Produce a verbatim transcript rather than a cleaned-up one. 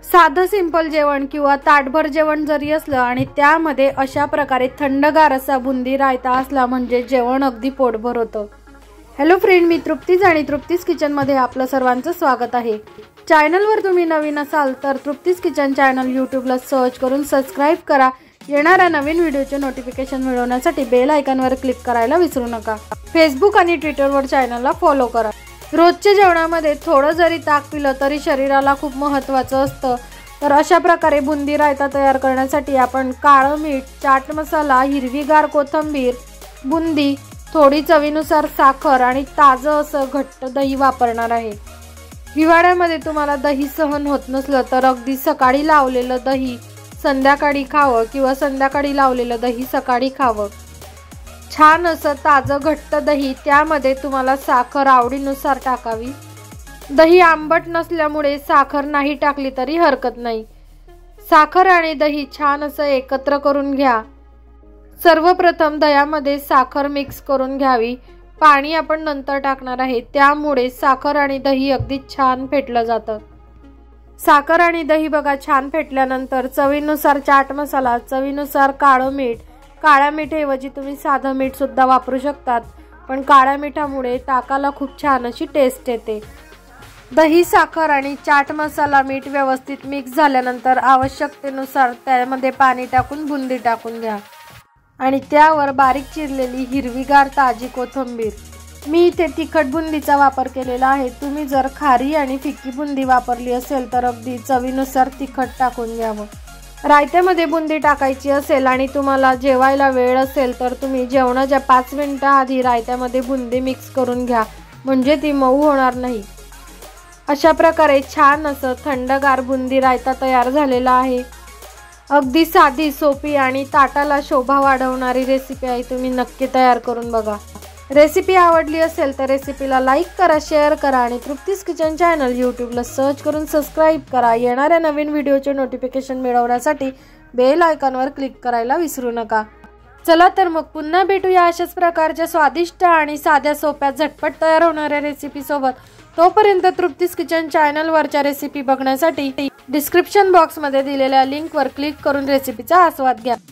साधं सिंपल जेवण किंवा ताटभर जेवण जरी असलं आणि त्यामध्ये अशा प्रकारे थंडगार असा बुंदी रायता असला म्हणजे जेवण अगदी पोटभर होतं। हॅलो फ्रेंड, मी तृप्तीज आणि तृप्तीज किचन मध्ये आपलं सर्वांचं स्वागत आहे। चॅनलवर तुम्ही नवीन असाल तर तृप्तीज किचन चॅनल यूट्यूबला सर्च करून सबस्क्राइब करा। येणाऱ्या नवीन व्हिडिओचे नोटिफिकेशन मिळवण्यासाठी बेल आयकॉनवर क्लिक करायला विसरू नका। फेसबुक आणि ट्विटरवर चॅनलला फॉलो करा। रोजच्या जेवणामध्ये थोडं जरी ताक पिलं तरी शरीराला खूप महत्त्वाचं असतं। तर अशा प्रकारे बुंदी रायता तयार करण्यासाठी आपण काळं मीठ, चाट मसाला, हिरवीगार कोथिंबीर, बुंदी, थोडी चवीनुसार साखर आणि ताजं असं घट्ट दही वापरणार आहे। हिवाळ्यामध्ये तुम्हाला दही सहन होत नसलं तर अगदी सकाळी लावलेलं दही संध्याकाळी खावं किंवा संध्याकाळी लावलेलं दही सकाळी खावं। छान असं ताजं घट्ट दही, त्यामध्ये तुम्हाला साखर आवडीनुसार टाकावी। दही आंबट नसल्यामुळे साखर नाही टाकली तरी हरकत नाही। साखर आणि दही छान असं एकत्र करून घ्या। सर्वप्रथम दह्यामध्ये साखर मिक्स करून घ्यावी। पाणी आपण नंतर टाकणार आहे, त्यामुळे साखर आणि दही अगदी छान फेटलं जातं। साखर आणि दही बघा छान फेटल्यानंतर चवीनुसार चाट मसाला, चवीनुसार काळं मीठ, काळ्या मिठाऐवजी तुम्ही साधं मीठ सुद्धा वापरू शकतात, पण काळ्या मिठामुळे ताकाला खूप छान अशी टेस्ट येते। दही, साखर आणि चाट मसाला, मीठ व्यवस्थित मिक्स झाल्यानंतर आवश्यकतेनुसार त्यामध्ये पाणी टाकून बुंदी टाकून घ्या आणि त्यावर बारीक चिरलेली हिरवीगार ताजी कोथिंबीर। मी इथे तिखट बुंदीचा वापर केलेला आहे। तुम्ही जर खारी आणि फिक्की बुंदी वापरली असेल तर अगदी चवीनुसार तिखट टाकून घ्यावं। रायत्यामध्ये बुंदी टाकायची असेल आणि तुम्हाला जेवायला वेळ असेल तर तुम्ही जेवणाच्या पाच मिनिटं आधी रायत्यामध्ये बुंदी मिक्स करून घ्या, म्हणजे ती मऊ होणार नाही। अशा प्रकारे छान असं थंडगार बुंदी रायता तयार झालेला आहे। अगदी साधी, सोपी आणि ताटाला शोभा वाढवणारी रेसिपी आहे। तुम्ही नक्की तयार करून बघा। रेसिपी आवडली असेल तर रेसिपीला लाईक करा, शेअर करा आणि तृप्तीज किचन चॅनल यूट्यूबला सर्च करून सबस्क्राइब करा। येणाऱ्या नवीन व्हिडिओचे नोटिफिकेशन मिळवण्यासाठी बेल आयकॉनवर क्लिक करायला विसरू नका। चला तर मग पुन्हा भेटूया अशाच प्रकारच्या स्वादिष्ट आणि साध्या सोप्या झटपट तयार होणाऱ्या रेसिपी सोबत। तोपर्यंत तृप्तीज किचन चॅनलवरच्या रेसिपी बघण्यासाठी डिस्क्रिप्शन बॉक्समध्ये दिलेल्या लिंकवर क्लिक करून रेसिपीचा आस्वाद घ्या।